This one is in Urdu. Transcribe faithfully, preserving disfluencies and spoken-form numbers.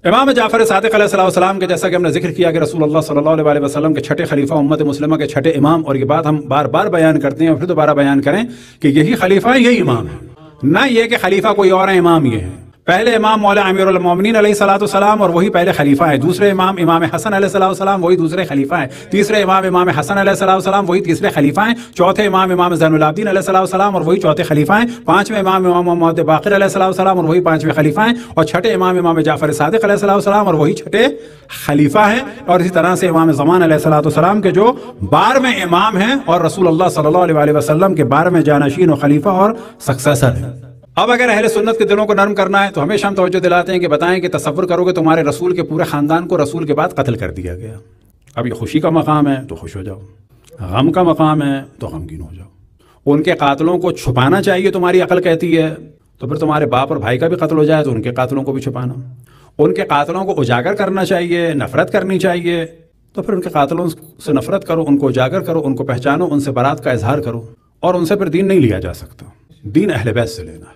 امام جعفر صادق علیہ السلام کے جیسا کہ ہم نے ذکر کیا کہ رسول اللہ صلی اللہ علیہ وسلم کے چھٹے خلیفہ، امت مسلمہ کے چھٹے امام، اور یہ بات ہم بار بار بیان کرتے ہیں اور پھر دوبارہ بیان کریں کہ یہی خلیفہ ہے، یہی امام ہے، نہ یہ کہ خلیفہ کوئی اور ہے، امام یہ ہے۔ پہلے امام مولا امیر المومنین علیہ الصلوۃ والسلام اور وہی پہلے خلیفہ ہیں، دوسرے امام امام حسن علیہ الصلوۃ والسلام وہی دوسرے خلیفہ ہیں، تیسرے امام امام حسن علیہ الصلوۃ والسلام وہی تیسرے خلیفہ ہیں، چوتھے امام امام زین العابدین علیہ الصلوۃ والسلام اور وہی چوتھے خلیفہ ہیں، پانچویں امام امام محمد باقر علیہ الصلوۃ والسلام اور وہی پانچویں خلیفہ ہیں، اور چھٹے امام امام جعفر صادق علیہ الصلوۃ والسلام اور وہی چھٹے خلیفہ ہیں، اور اسی طرح سے امام زمان علیہ الصلوۃ والسلام کے جو بارہویں امام ہیں اور رسول اللہ صلی اللہ علیہ وسلم کے بارہویں جانشین و خلیفہ اور سکسیسر ہیں۔ اب اگر اہل سنت کے دلوں کو نرم کرنا ہے تو ہمیشہ ہم توجہ دلاتے ہیں کہ بتائیں کہ تصور کرو کہ تمہارے رسول کے پورے خاندان کو رسول کے بعد قتل کر دیا گیا، اب یہ خوشی کا مقام ہے تو خوش ہو جاؤ، غم کا مقام ہے تو غمگین ہو جاؤ۔ ان کے قاتلوں کو چھپانا چاہیے، تمہاری عقل کہتی ہے، تو پھر تمہارے باپ اور بھائی کا بھی قتل ہو جائے تو ان کے قاتلوں کو بھی چھپانا۔ ان کے قاتلوں کو اجاگر کرنا چاہیے، نفرت کرنی چاہیے، تو پھر ان کے قاتلوں سے نفرت کرو، ان کو اجاگر کرو، ان کو پہچانو، ان سے برات کا اظہار کرو، اور ان سے پھر دین نہیں لیا جا سکتا، دین اہل بیت سے لینا ہے۔